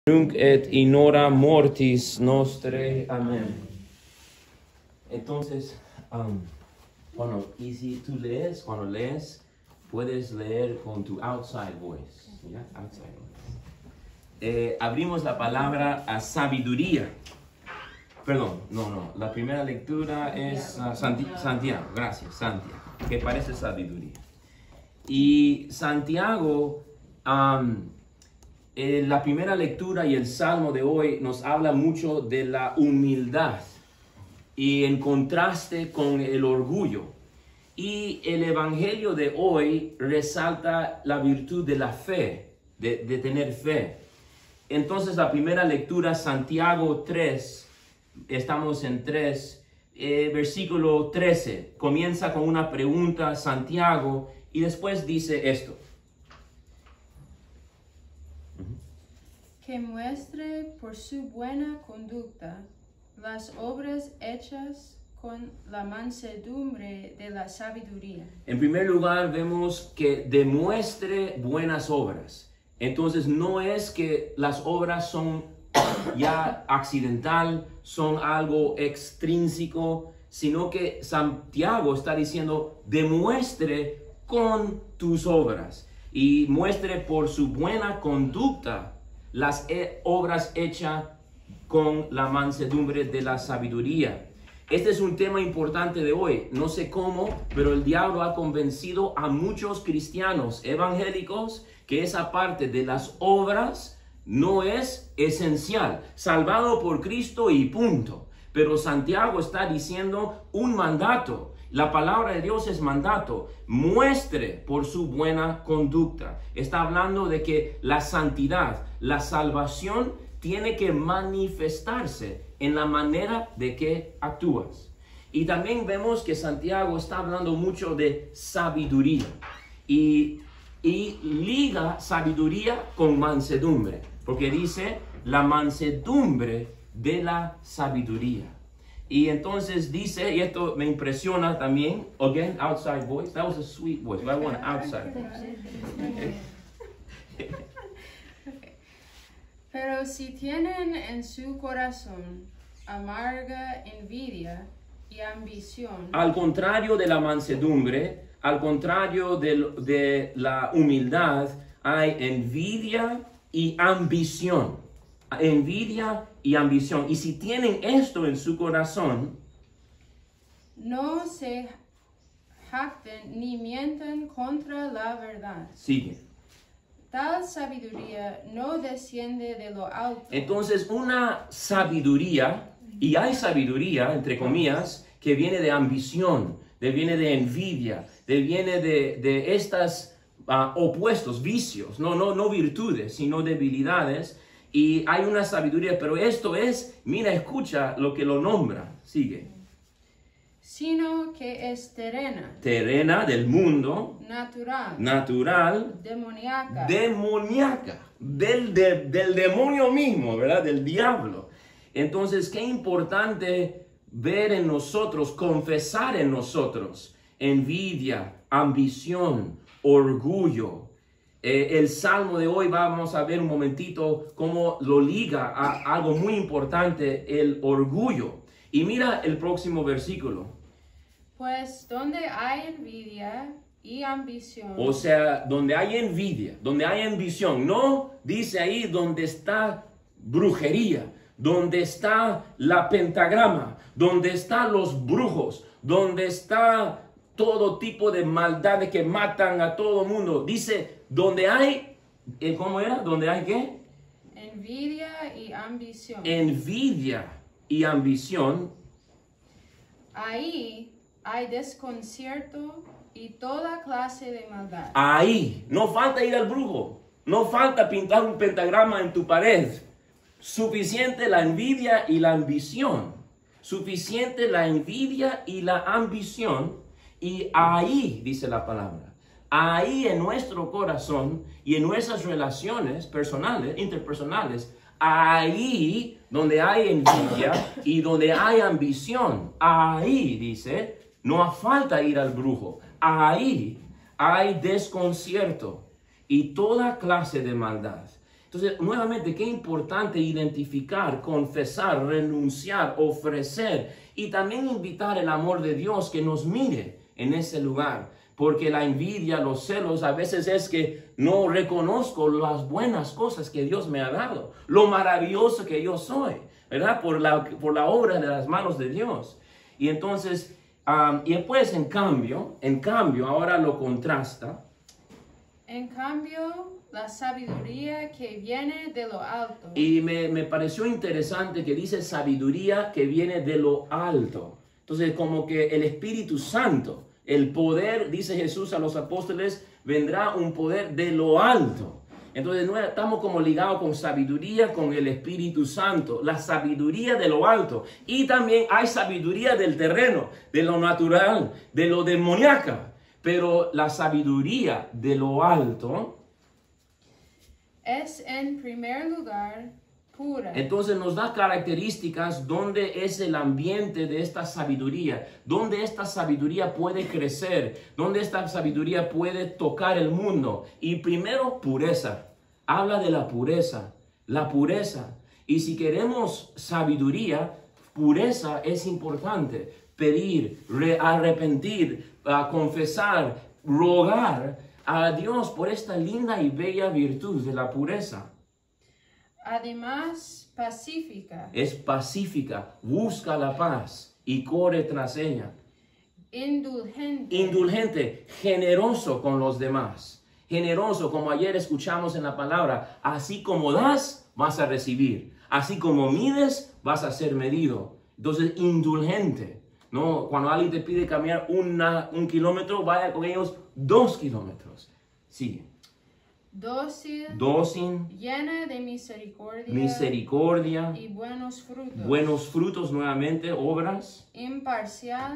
Nunc et in hora mortis nostre. Amén. Entonces, y si tú lees, cuando lees, puedes leer con tu outside voice. ¿Ya? Outside voice. Abrimos la palabra a sabiduría. Perdón, no. La primera lectura es Santiago. Gracias, Santiago. Que parece sabiduría. Y Santiago, la primera lectura y el salmo de hoy nos habla mucho de la humildad y en contraste con el orgullo. Y el evangelio de hoy resalta la virtud de la fe, de tener fe. Entonces la primera lectura, Santiago 3, estamos en 3, versículo 13, comienza con una pregunta Santiago y después dice esto. Que muestre por su buena conducta las obras hechas con la mansedumbre de la sabiduría. En primer lugar, vemos que demuestre buenas obras. Entonces, no es que las obras son ya accidental, son algo extrínseco, sino que Santiago está diciendo, demuestre con tus obras y muestre por su buena conducta las obras hechas con la mansedumbre de la sabiduría. Este es un tema importante de hoy. No sé cómo, pero el diablo ha convencido a muchos cristianos evangélicos que esa parte de las obras no es esencial. Salvado por Cristo y punto. Pero Santiago está diciendo un mandato. La palabra de Dios es mandato. Muestre por su buena conducta. Está hablando de que la santidad, la salvación tiene que manifestarse en la manera de que actúas. Y también vemos que Santiago está hablando mucho de sabiduría. Y liga sabiduría con mansedumbre. Porque dice la mansedumbre de la sabiduría. Y entonces dice, y esto me impresiona también, again, outside voice. That was a sweet voice, but I want an outside voice. Okay. Pero si tienen en su corazón amarga envidia y ambición. Al contrario de la mansedumbre, al contrario de la humildad, hay envidia y ambición. Envidia y ambición. Y si tienen esto en su corazón, no se jacten ni mienten contra la verdad. Sigue. Tal sabiduría no desciende de lo alto. Entonces, una sabiduría, y hay sabiduría, entre comillas, que viene de ambición, que viene de envidia, que viene de estas opuestos, vicios, no virtudes, sino debilidades. Y hay una sabiduría, pero esto es, mira, escucha lo que lo nombra. Sigue. Sino que es terrena. Terrena del mundo. Natural. Demoníaca. Del demonio mismo, ¿verdad? Del diablo. Entonces, qué importante ver en nosotros, confesar en nosotros, envidia, ambición, orgullo. El salmo de hoy vamos a ver un momentito cómo lo liga a algo muy importante, el orgullo. Y mira el próximo versículo. Pues donde hay envidia y ambición. O sea, donde hay envidia, donde hay ambición. No dice ahí donde está brujería, donde está la pentagrama, donde están los brujos, donde está todo tipo de maldades que matan a todo mundo. Dice, donde hay, ¿cómo era? ¿Donde hay qué? Envidia y ambición. Envidia y ambición. Ahí hay desconcierto y toda clase de maldad. Ahí, no falta ir al brujo. No falta pintar un pentagrama en tu pared. Suficiente la envidia y la ambición. Suficiente la envidia y la ambición. Y ahí, dice la palabra, ahí en nuestro corazón y en nuestras relaciones personales, interpersonales, ahí donde hay envidia y donde hay ambición, ahí, dice, no hace falta ir al brujo, ahí hay desconcierto y toda clase de maldad. Entonces, nuevamente, qué importante identificar, confesar, renunciar, ofrecer y también invitar el amor de Dios que nos mire en ese lugar. Porque la envidia, los celos, a veces es que no reconozco las buenas cosas que Dios me ha dado, lo maravilloso que yo soy, ¿verdad? Por la obra de las manos de Dios. Y entonces, y después en cambio, ahora lo contrasta. En cambio, la sabiduría que viene de lo alto. Y me pareció interesante que dice sabiduría que viene de lo alto. Entonces, como que el Espíritu Santo, el poder, dice Jesús a los apóstoles, vendrá un poder de lo alto. Entonces, no estamos como ligados con sabiduría, con el Espíritu Santo, la sabiduría de lo alto. Y también hay sabiduría del terreno, de lo natural, de lo demoníaco. Pero la sabiduría de lo alto es en primer lugar pura. Entonces nos da características donde es el ambiente de esta sabiduría, donde esta sabiduría puede crecer, donde esta sabiduría puede tocar el mundo. Y primero, pureza. Habla de la pureza, la pureza. Y si queremos sabiduría, pureza es importante. Pedir, arrepentir, confesar, rogar a Dios por esta linda y bella virtud de la pureza. Además, pacífica. Es pacífica, busca la paz y corre tras ella. Indulgente. Indulgente, generoso con los demás. Generoso, como ayer escuchamos en la palabra, así como das, vas a recibir. Así como mides, vas a ser medido. Entonces, indulgente. No, cuando alguien te pide caminar un kilómetro, vaya con ellos 2 kilómetros. Sigue. Dócil. Dócil. Llena de misericordia. Misericordia. Y buenos frutos. Buenos frutos nuevamente, obras. Imparcial,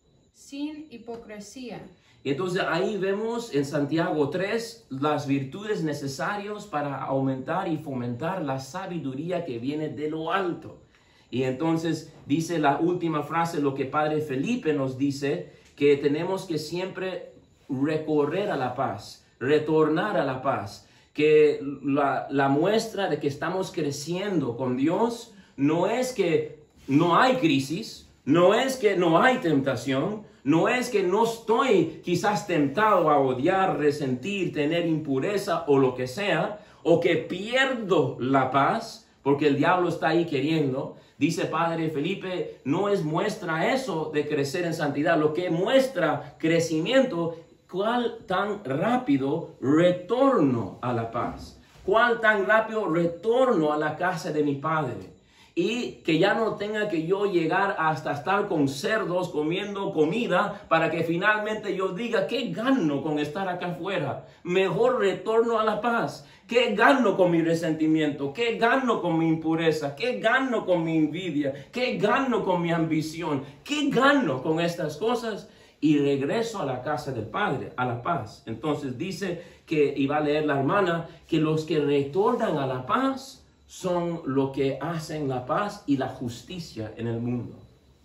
sin hipocresía. Entonces ahí vemos en Santiago 3 las virtudes necesarias para aumentar y fomentar la sabiduría que viene de lo alto. Y entonces dice la última frase, lo que Padre Felipe nos dice, que tenemos que siempre recorrer a la paz, retornar a la paz. Que la muestra de que estamos creciendo con Dios no es que no hay crisis, no es que no hay tentación, no es que no estoy quizás tentado a odiar, resentir, tener impureza o lo que sea, o que pierdo la paz porque el diablo está ahí queriendo. Dice Padre Felipe, no es muestra eso de crecer en santidad. Lo que muestra crecimiento, cuál tan rápido retorno a la paz. Cuál tan rápido retorno a la casa de mi Padre. Y que ya no tenga que yo llegar hasta estar con cerdos comiendo comida para que finalmente yo diga, ¿qué gano con estar acá afuera? Mejor retorno a la paz. ¿Qué gano con mi resentimiento? ¿Qué gano con mi impureza? ¿Qué gano con mi envidia? ¿Qué gano con mi ambición? ¿Qué gano con estas cosas? Y regreso a la casa del Padre, a la paz. Entonces dice que, y va a leer la hermana, que los que retornan a la paz son los que hacen la paz y la justicia en el mundo.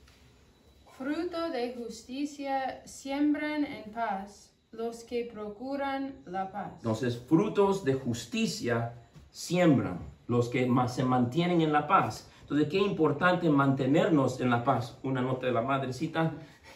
Fruto de justicia siembran en paz los que procuran la paz. Entonces, frutos de justicia siembran los que se mantienen en la paz. Entonces, qué importante mantenernos en la paz. Una nota de la madrecita.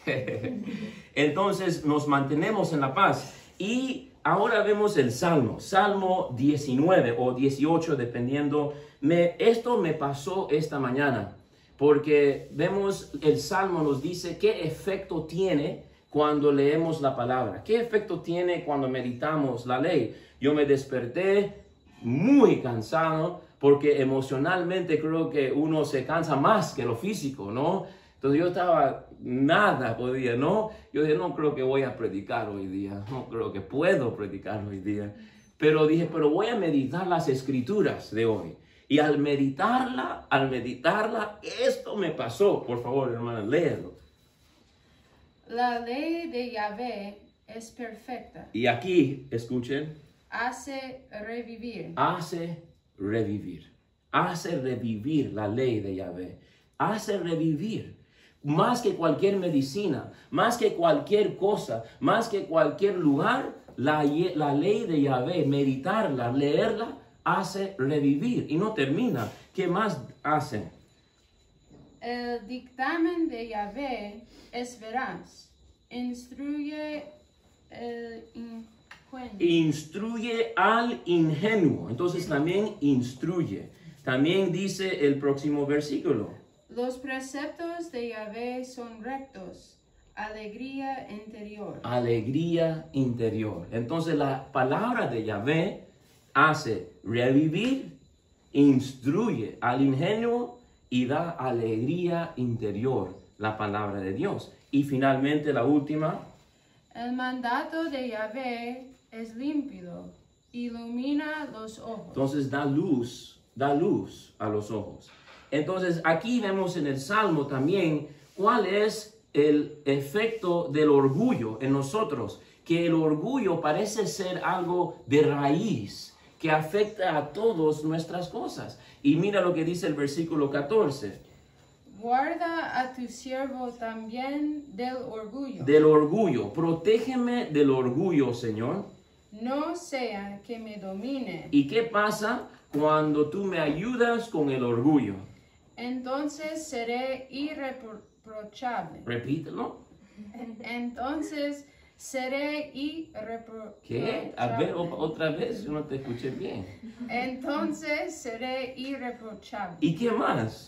Entonces, nos mantenemos en la paz. Y ahora vemos el Salmo. Salmo 19 o 18, dependiendo. Esto me pasó esta mañana. Porque vemos, el Salmo nos dice qué efecto tiene cuando leemos la palabra. ¿Qué efecto tiene cuando meditamos la ley? Yo me desperté muy cansado porque emocionalmente creo que uno se cansa más que lo físico, ¿no? Entonces yo estaba, nada podía, ¿no? Yo dije, no creo que voy a predicar hoy día, no creo que puedo predicar hoy día. Pero dije, pero voy a meditar las escrituras de hoy. Y al meditarla, esto me pasó. Por favor, hermana, léelo. La ley de Yahvé es perfecta. Y aquí, escuchen. Hace revivir. Hace revivir. Hace revivir la ley de Yahvé. Hace revivir. Más que cualquier medicina, más que cualquier cosa, más que cualquier lugar, la ley de Yahvé, meditarla, leerla, hace revivir. Y no termina. ¿Qué más hace? El dictamen de Yahvé es veraz. Instruye el ingenuo. Instruye al ingenuo. Entonces también instruye. También dice el próximo versículo. Los preceptos de Yahvé son rectos. Alegría interior. Alegría interior. Entonces la palabra de Yahvé hace revivir, instruye al ingenuo y da alegría interior, la palabra de Dios. Y finalmente la última. El mandato de Yahvé es límpido, ilumina los ojos. Entonces da luz a los ojos. Entonces aquí vemos en el Salmo también cuál es el efecto del orgullo en nosotros, que el orgullo parece ser algo de raíz, que afecta a todas nuestras cosas. Y mira lo que dice el versículo 14. Guarda a tu siervo también del orgullo. Del orgullo, protégeme del orgullo, Señor. No sea que me domine. ¿Y qué pasa cuando tú me ayudas con el orgullo? Entonces seré irreprochable. Repítelo. Entonces seré irreprochable. ¿Qué? A ver, otra vez, yo no te escuché bien. Entonces seré irreprochable. ¿Y qué más?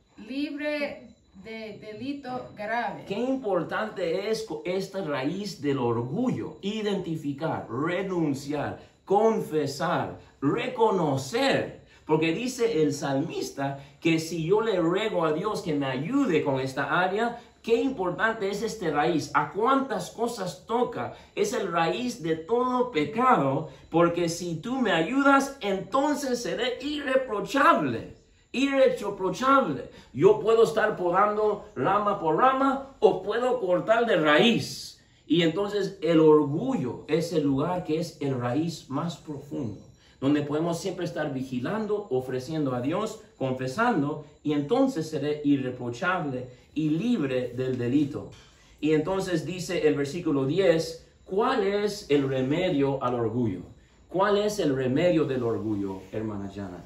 Libre de delito grave. Qué importante es esta raíz del orgullo. Identificar, renunciar, confesar, reconocer. Porque dice el salmista que si yo le ruego a Dios que me ayude con esta área, qué importante es esta raíz. ¿A cuántas cosas toca? Es el raíz de todo pecado. Porque si tú me ayudas, entonces seré irreprochable. Irreprochable. Yo puedo estar podando rama por rama o puedo cortar de raíz. Y entonces el orgullo es el lugar que es el raíz más profundo, donde podemos siempre estar vigilando, ofreciendo a Dios, confesando, y entonces seré irreprochable y libre del delito. Y entonces dice el versículo 10, ¿cuál es el remedio al orgullo? ¿Cuál es el remedio del orgullo, hermana Jana?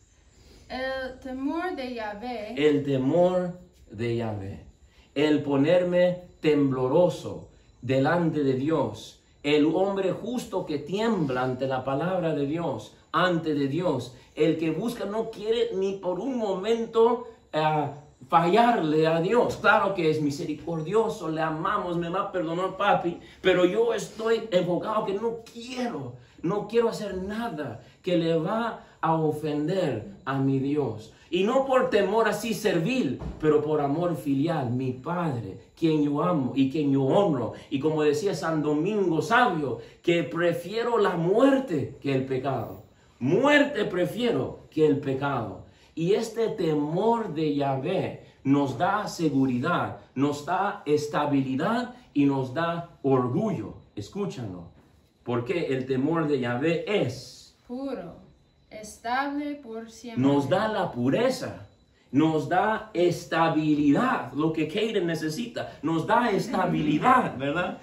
El temor de Yahvé. El temor de Yahvé. El ponerme tembloroso delante de Dios. El hombre justo que tiembla ante la palabra de Dios, ante de Dios. El que busca, no quiere ni por un momento fallarle a Dios. Claro que es misericordioso, le amamos, me va a perdonar papi, pero yo estoy enfocado que no quiero hacer nada que le va a ofender a mi Dios. Y no por temor así servil, pero por amor filial, mi Padre, quien yo amo y quien yo honro. Y como decía San Domingo Sabio, que prefiero la muerte que el pecado. Muerte prefiero que el pecado. Y este temor de Yahvé nos da seguridad, nos da estabilidad y nos da orgullo. Escúchalo. Porque el temor de Yahvé es puro, estable por siempre. Nos da la pureza, nos da estabilidad, lo que Kaden necesita, nos da estabilidad, ¿verdad?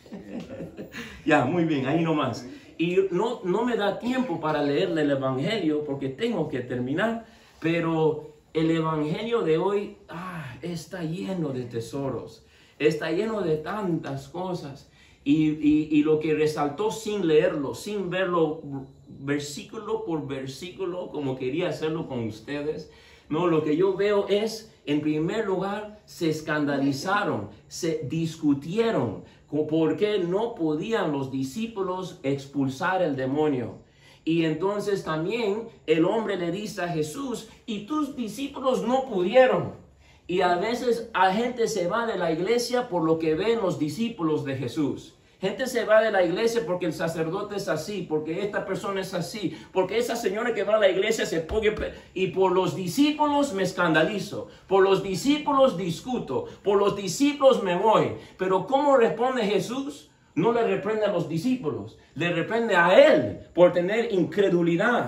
Ya, muy bien, ahí nomás. Y no me da tiempo para leerle el Evangelio porque tengo que terminar, pero el Evangelio de hoy está lleno de tesoros, está lleno de tantas cosas. Y lo que resaltó sin leerlo, sin verlo versículo por versículo, como quería hacerlo con ustedes, no, lo que yo veo es, en primer lugar, se escandalizaron, se discutieron por qué no podían los discípulos expulsar el demonio. Y entonces también el hombre le dice a Jesús, y tus discípulos no pudieron. Y a veces la gente se va de la iglesia por lo que ven los discípulos de Jesús. Gente se va de la iglesia porque el sacerdote es así, porque esta persona es así, porque esa señora que va a la iglesia se pone... Y por los discípulos me escandalizo, por los discípulos discuto, por los discípulos me voy. Pero ¿cómo responde Jesús? No le reprende a los discípulos, le reprende a él por tener incredulidad.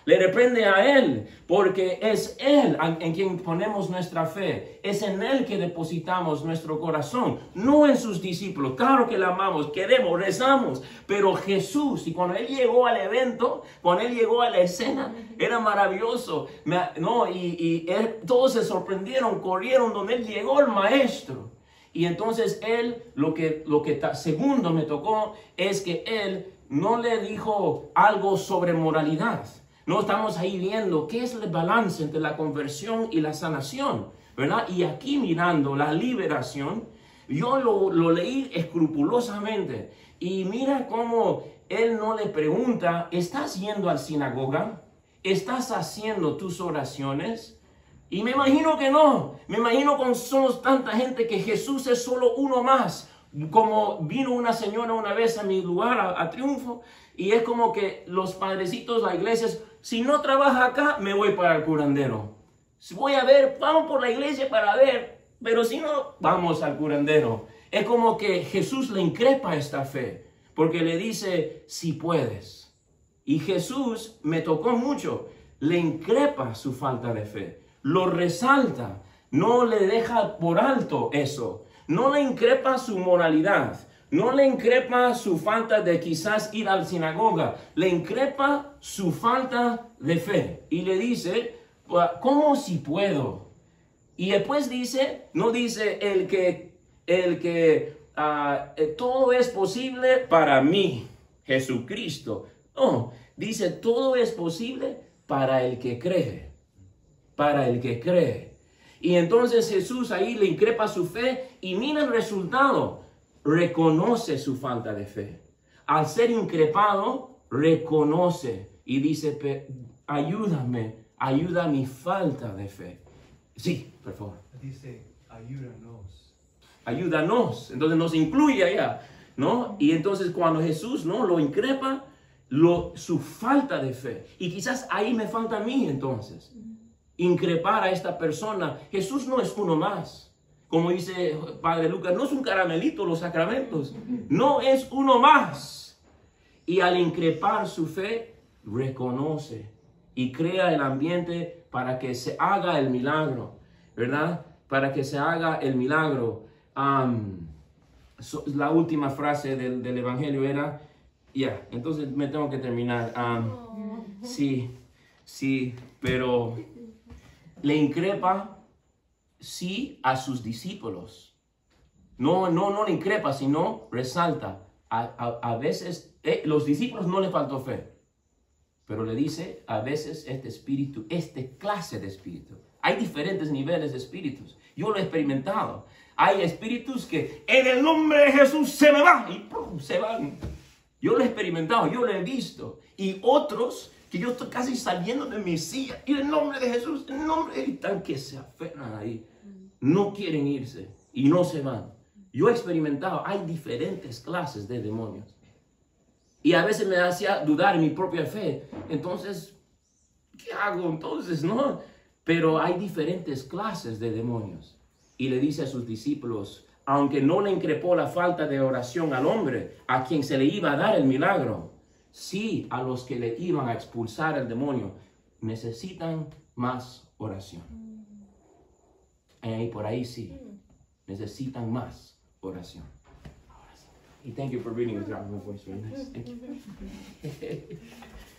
le reprende a él, porque es él en quien ponemos nuestra fe, es en él que depositamos nuestro corazón, no en sus discípulos. Claro que le amamos, queremos, rezamos, pero Jesús, y cuando él llegó al evento, cuando él llegó a la escena, era maravilloso, todos se sorprendieron, corrieron donde él llegó, el maestro. Y entonces él, segundo me tocó, es que él no le dijo algo sobre moralidad. No estamos ahí viendo qué es el balance entre la conversión y la sanación, ¿verdad? Y aquí mirando la liberación, yo lo leí escrupulosamente. Y mira cómo él no le pregunta, ¿estás yendo a la sinagoga? ¿Estás haciendo tus oraciones? Y me imagino que no. Me imagino con somos tanta gente que Jesús es solo uno más. Como vino una señora una vez a mi lugar, a Triunfo, y es como que los padrecitos, las iglesias, si no trabaja acá, me voy para el curandero. Si voy a ver, vamos por la iglesia para ver, pero si no, vamos al curandero. Es como que Jesús le increpa esta fe, porque le dice, si puedes. Y Jesús me tocó mucho, le increpa su falta de fe, lo resalta, no le deja por alto eso. No le increpa su moralidad, no le increpa su falta de quizás ir a la sinagoga, le increpa su falta de fe. Y le dice, ¿cómo si puedo? Y después dice, no dice todo es posible para mí, Jesucristo. No, dice todo es posible para el que cree, para el que cree. Y entonces Jesús ahí le increpa su fe y mira el resultado. Reconoce su falta de fe. Al ser increpado, reconoce y dice, ayúdame, ayuda a mi falta de fe. Sí, por favor. Dice, ayúdanos. Ayúdanos. Entonces nos incluye allá, ¿no? Y entonces cuando Jesús, ¿no?, lo increpa, su falta de fe. Y quizás ahí me falta a mí entonces. Increpar a esta persona. Jesús no es uno más. Como dice Padre Lucas, no es un caramelito los sacramentos. No es uno más. Y al increpar su fe, reconoce y crea el ambiente para que se haga el milagro, ¿verdad? Para que se haga el milagro. La última frase del Evangelio era, entonces me tengo que terminar. Sí, pero le increpa, sí, a sus discípulos. No le increpa, sino resalta. A veces, los discípulos no le faltó fe, pero le dice, a veces este clase de espíritu. Hay diferentes niveles de espíritus. Yo lo he experimentado. Hay espíritus que en el nombre de Jesús se me van y ¡pum!, se van. Yo lo he experimentado, yo lo he visto. Y otros que yo estoy casi saliendo de mi silla, y en el nombre de Jesús, en el nombre de Él, que se aferran ahí, no quieren irse y no se van. Yo he experimentado, hay diferentes clases de demonios. Y a veces me hacía dudar en mi propia fe. Entonces, ¿qué hago entonces? No, pero hay diferentes clases de demonios. Y le dice a sus discípulos, aunque no le increpó la falta de oración al hombre, a quien se le iba a dar el milagro, sí, a los que le iban a expulsar el demonio, necesitan más oración. Y por ahí sí, necesitan más oración. Y thank you for reading without my voice. Very nice. Thank you.